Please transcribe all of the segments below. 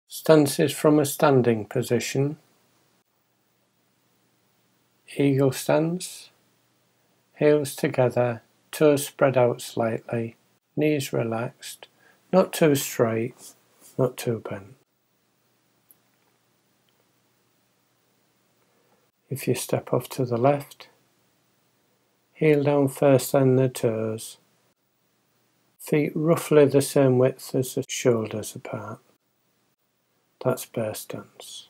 Stances from a standing position. Eagle stance. Heels together, toes spread out slightly, knees relaxed, not too straight, not too bent. If you step off to the left, heel down first, then the toes. Feet roughly the same width as the shoulders apart. That's bear stance.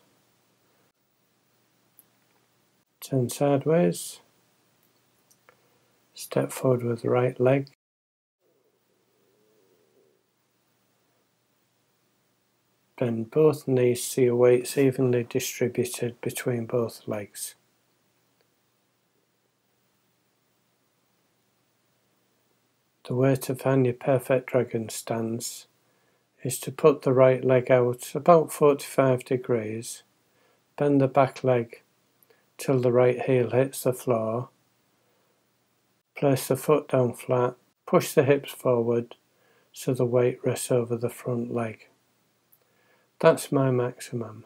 Turn sideways. Step forward with the right leg. Bend both knees so your weight's evenly distributed between both legs. The way to find your perfect dragon stance is to put the right leg out about 45 degrees, bend the back leg till the right heel hits the floor, place the foot down flat, push the hips forward so the weight rests over the front leg. That's my maximum.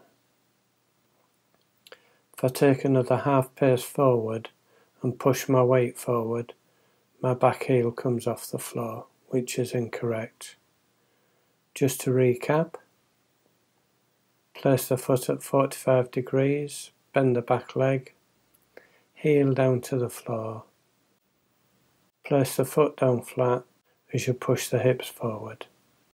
If I take another half pace forward and push my weight forward, my back heel comes off the floor, which is incorrect. Just to recap, place the foot at 45 degrees, bend the back leg, heel down to the floor. Place the foot down flat as you push the hips forward.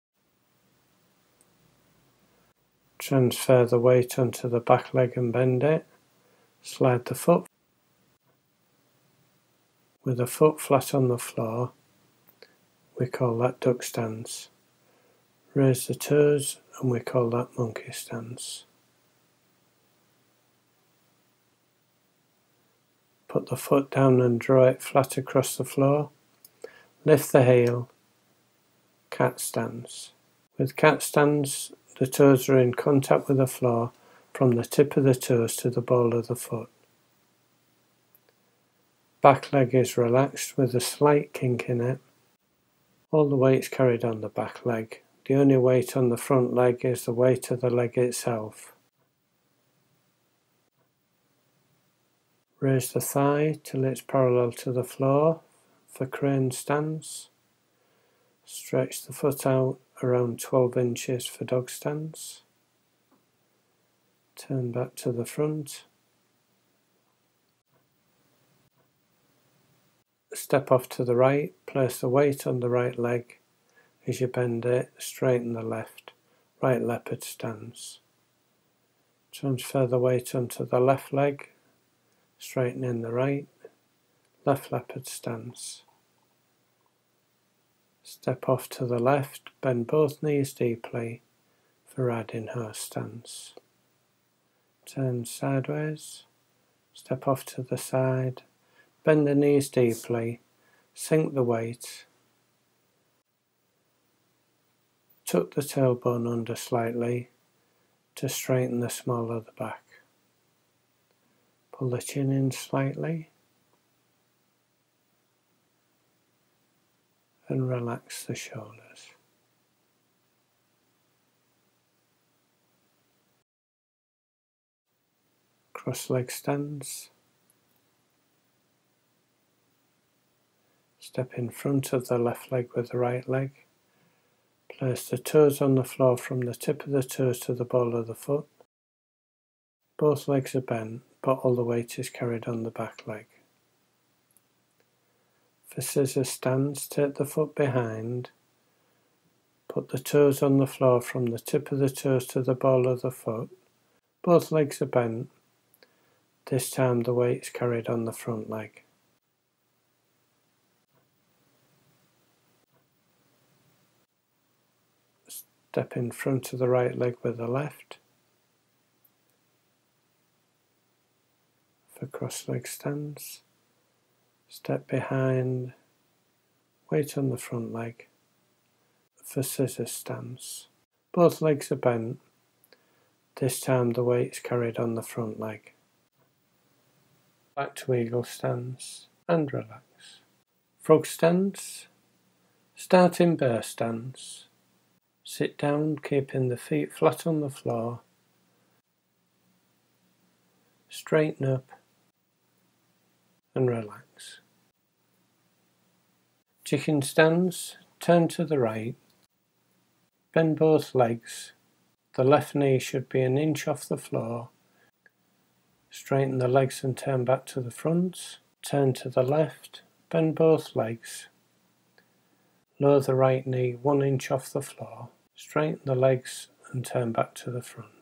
Transfer the weight onto the back leg and bend it. Slide the foot. With the foot flat on the floor, we call that duck stance. Raise the toes and we call that monkey stance. Put the foot down and draw it flat across the floor. Lift the heel. Cat stance. With cat stance, the toes are in contact with the floor from the tip of the toes to the ball of the foot. Back leg is relaxed with a slight kink in it. All the weight's carried on the back leg. The only weight on the front leg is the weight of the leg itself. Raise the thigh till it's parallel to the floor for crane stance. Stretch the foot out around 12 inches for dog stance. Turn back to the front. Step off to the right, place the weight on the right leg. As you bend it, straighten the left, right leopard stance. Transfer the weight onto the left leg, straightening the right, left leopard stance. Step off to the left, bend both knees deeply for riding horse stance. Turn sideways, step off to the side, bend the knees deeply, sink the weight. Tuck the tailbone under slightly to straighten the small of the back. Pull the chin in slightly and relax the shoulders. Cross leg stance. Step in front of the left leg with the right leg. Place the toes on the floor from the tip of the toes to the ball of the foot. Both legs are bent, but all the weight is carried on the back leg. For scissor stance, take the foot behind. Put the toes on the floor from the tip of the toes to the ball of the foot. Both legs are bent. This time the weight is carried on the front leg. Step in front of the right leg with the left. For cross leg stance. Step behind. Weight on the front leg. For scissor stance. Both legs are bent. This time the weight is carried on the front leg. Back to eagle stance and relax. Frog stance. Start in bear stance. Sit down, keeping the feet flat on the floor. Straighten up and relax. Chicken stance, turn to the right. Bend both legs. The left knee should be an inch off the floor. Straighten the legs and turn back to the front. Turn to the left, bend both legs. Lower the right knee 1 inch off the floor. Straighten the legs and turn back to the front.